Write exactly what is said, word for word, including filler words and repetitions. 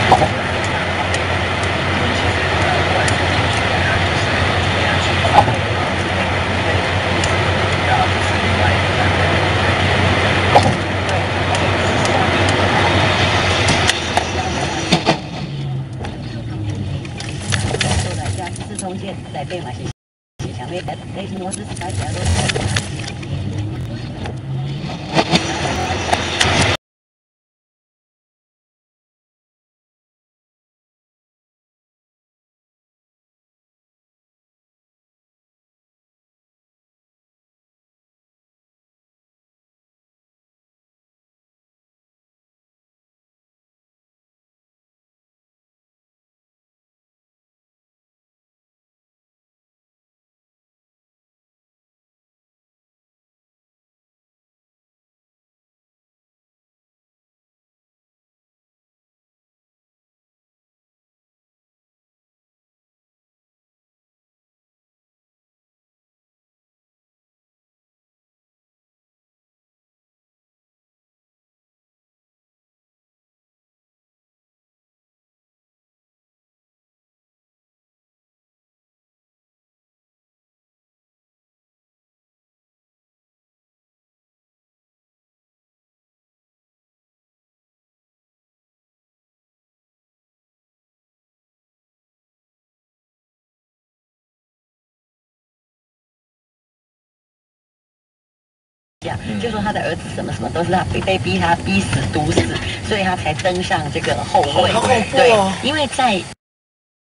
中间在变嘛是想要类似模式大家都。就说他的儿子什么什么都是他被被逼他逼死毒死，所以他才登上这个后位。 好恐怖哦！ 对，因为在